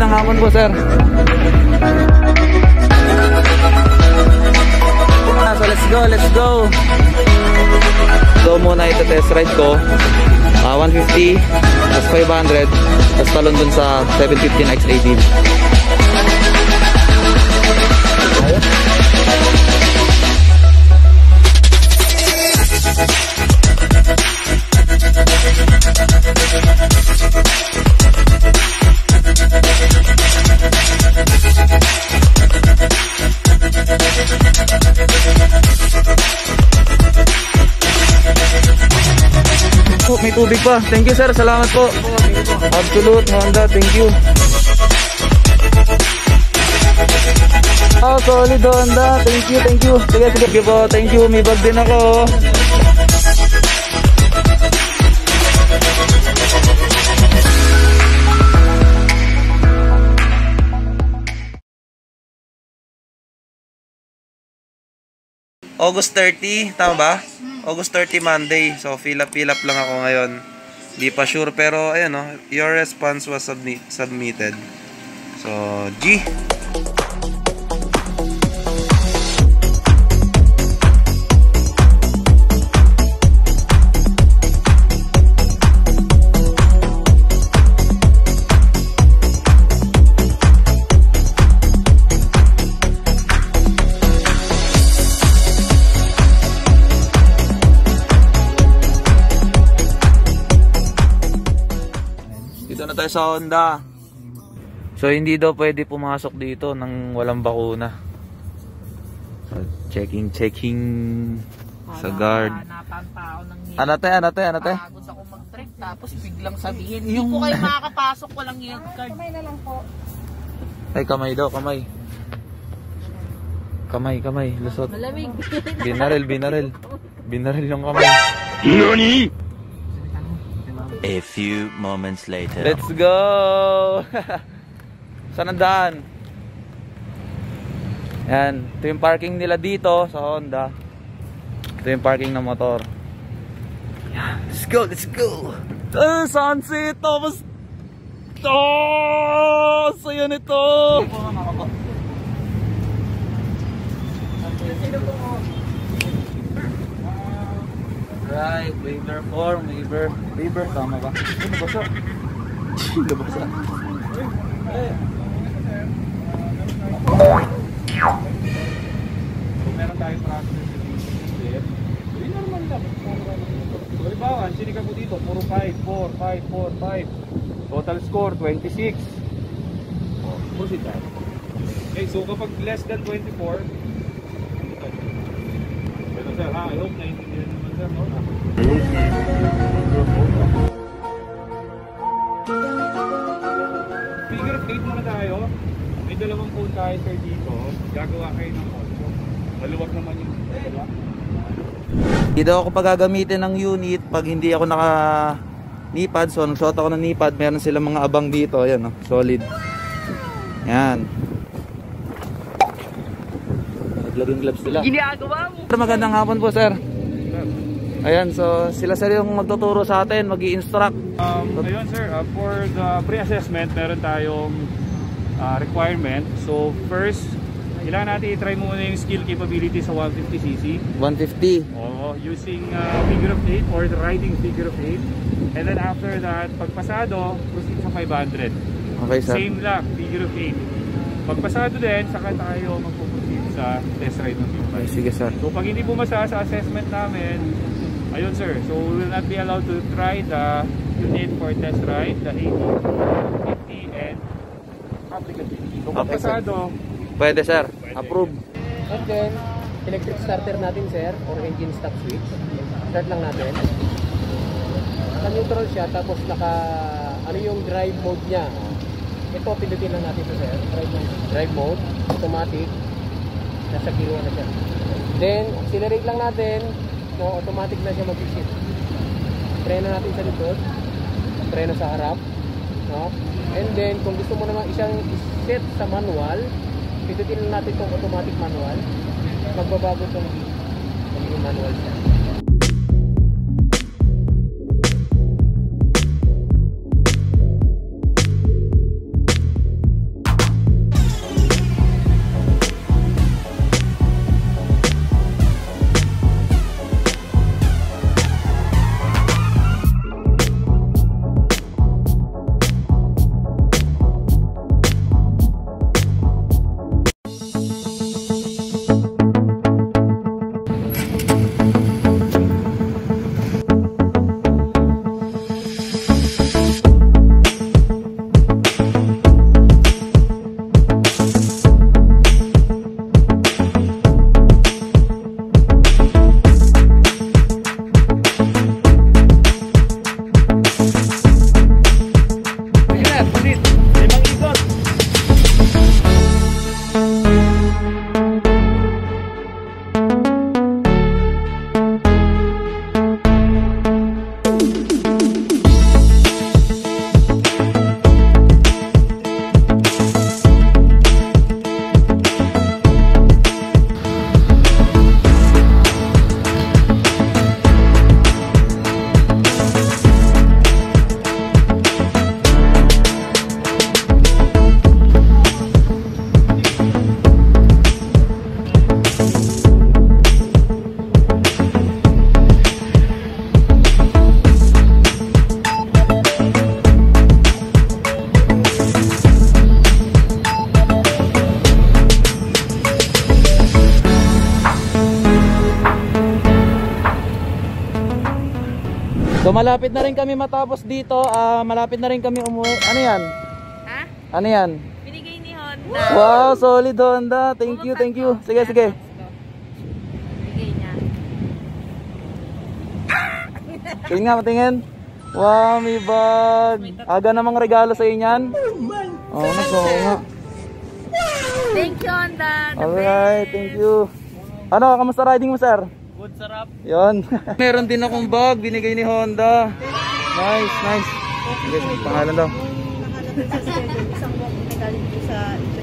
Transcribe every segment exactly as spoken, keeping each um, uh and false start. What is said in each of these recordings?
magandang hapon po, sir. So let's go, let's go. So muna ito test ride ko. uh, one fifty, plus five hundred, tapos talon dun sa seven fifteen X A D. May tubig pa. Thank you, sir. Salamat po. Absolute Honda. Thank you. Oh, solid Honda. Thank you, thank you. Sige, sige po. Thank you. May bag din ako. August thirty, tama ba? August thirty, Monday. So, fill up, fill up lang ako ngayon. Di pa sure, pero ayan o. Your response was submit, submitted. So, G. Dito na tayo sa Honda. So hindi daw pwede pumasok dito nang walang bakuna. So checking checking sa guard. Ano te, ano te, ano te? Pagod ako mag-trek tapos biglang sabihin, hindi po kayo makakapasok, walang yield card. Kamay na lang po. Ay kamay daw, kamay. Kamay, kamay, lusot. Malamig. Binaril, binaril. Binaril yung kamay. Nani? A few moments later. Let's go! Saan ang daan? Yan. Ito yung parking nila dito sa Honda. Ito yung parking ng motor. Yan. Let's go, let's go! Uh, sunset! Tapos... Oh! Saya nito! Right, waiver form, waiver, waiver, tama ba? Ano ba siya? Ano ba siya? Kung meron tayong process sa dito, hindi normal lang. Halimbawa, sinika mo dito, puro five, four, five, four, five. Total score, twenty-six. Proceed tayo. Okay, so kapag less than twenty-four, ito sir, ha, I hope naintindihan naman sir, no? Figure of eight muna tayo. May dalawang phone tayo sir dito. Gagawa kayo ng audio. Maluwag naman yung dalawa. Dito ako pagagamitin ng unit pag hindi ako naka knee-pad. So nagsuot ako ng knee-pad, meron silang mga abang dito. Ayan, oh, solid. Yan. Naglaging gloves sila. Ginagawa mo. Magandang hapon po, sir. Ayan, so sila sir yung magtuturo sa atin, mag-i-instruct. Um, ayun sir, uh, for the pre-assessment, meron tayong uh, requirement. So first, kailangan natin i-try muna yung skill capability sa one fifty c c. one fifty. Oo, using uh, figure of eight or the riding figure of eight. And then after that, pagpasado, proceed sa five hundred. Okay, sir. Same lang, figure of eight. Pagpasado din, saka tayo magpuproceed sa test ride ng Okay, sige, sir. So pag hindi bumasa sa assessment namin, ayun sir, so we will not be allowed to try the unit for test ride, the eighty, fifty, and applicability. So pag Okay, pasado, pwede, sir. Approve. And then, electric starter natin sir, or engine stop switch. Start lang natin. Naka-neutral siya, tapos naka, ano yung drive mode niya. Ito, pindutin lang natin ito sir. Drive mode, drive mode, automatic. Nasa gear one na siya. Then, accelerate lang natin. No, automatic na siya mag-shift. Preno natin sa likod. Preno sa harap. No? And then, kung gusto mo naman isang set sa manual, pindutin lang natin itong automatic manual. Magbabago itong magiging manual siya. So malapit na rin kami matapos dito. Uh, malapit na rin kami umuwi. Ano yan? Ha? Ano yan? Binigay ni Honda. Wow, solid Honda. Thank you, thank you. Sige, sige. Binigay niya. Tingin nga, matingin. Wow, may bag. Aga namang regalo sa inyan. Oo, oh, mas oo nga. Thank you, Honda. The Alright, best. thank you. Ano, kamusta riding mo, sir? Good, sarap. Yon. Meron din akong bag, binigay ni Honda. Nice, nice. Sige, sige, pangalan daw. Isang walk na galing po sa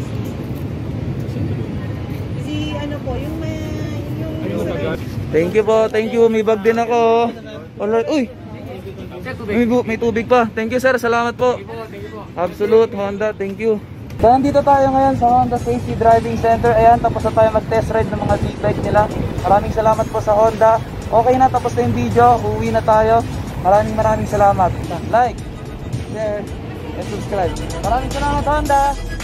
si ano po, yung may yung Thank you po, thank you. May bag din ako. Alright, uy. May, bu- may tubig pa. Thank you, sir. Salamat po. Absolute Honda, thank you. So, nandito tayo ngayon sa Honda Safety Driving Center. Ayan, tapos na tayo mag-test ride ng mga Z-bike nila. Maraming salamat po sa Honda. Okay na, tapos na yung video. Uwi na tayo. Maraming maraming salamat. Like, share, and subscribe. Maraming salamat, Honda!